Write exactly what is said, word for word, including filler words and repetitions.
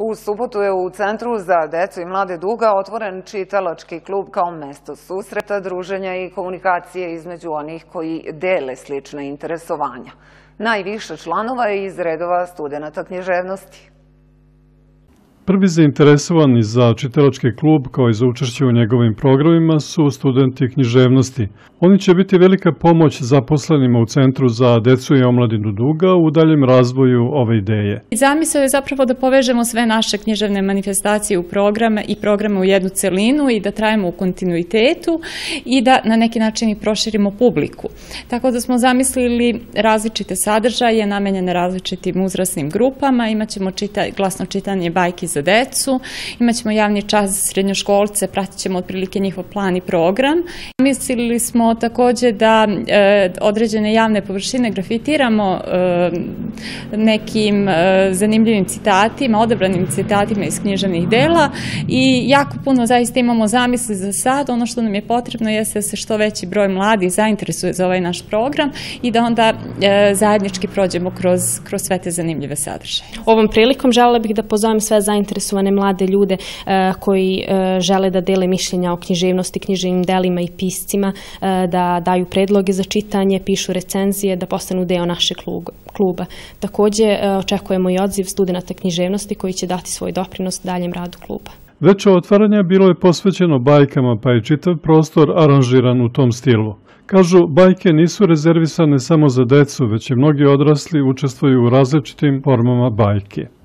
U subotu je u Centru za decu i mlade Duga otvoren čitalački klub kao mesto susreta, druženja i komunikacije između onih koji dele slične interesovanja. Najviše članova je iz redova studenata književnosti. Prvi zainteresovani za čitalački klub kao i za učešće u njegovim programima su studenti književnosti. Oni će biti velika pomoć zaposlenima u Centru za decu i omladinu Duga u daljem razvoju ove ideje. Zamisao je zapravo da povežemo sve naše književne manifestacije u programe i programe u jednu celinu i da trajemo u kontinuitetu i da na neki način i proširimo publiku. Tako da smo zamislili različite sadržaje namenjene različitim uzrasnim grupama. Imaćemo čita, glasno čitanje bajki za decu, imaćemo javni čas za srednjoškolce, pratit ćemo otprilike njihov plan i program. Mislili smo takođe da e, određene javne površine grafitiramo e, nekim e, zanimljivim citatima, odabranim citatima iz književnih dela i jako puno zaista imamo zamisli za sad. Ono što nam je potrebno jeste da se što veći broj mladih zainteresuje za ovaj naš program i da onda e, zajednički prođemo kroz, kroz sve te zanimljive sadržaje. Ovom prilikom želela bih da pozovem sve zainteresovane mlade ljude e, koji e, žele da dele mišljenja o književnosti, književnim delima i piscima, e, da daju predloge za čitanje, pišu recenzije, da postanu deo našeg kluba. Takođe, e, očekujemo i odziv studenata književnosti koji će dati svoj doprinos daljem radu kluba. Veče otvaranja bilo je posvećeno bajkama, pa je čitav prostor aranžiran u tom stilu. Kažu, bajke nisu rezervisane samo za decu, već i mnogi odrasli učestvuju u različitim formama bajke.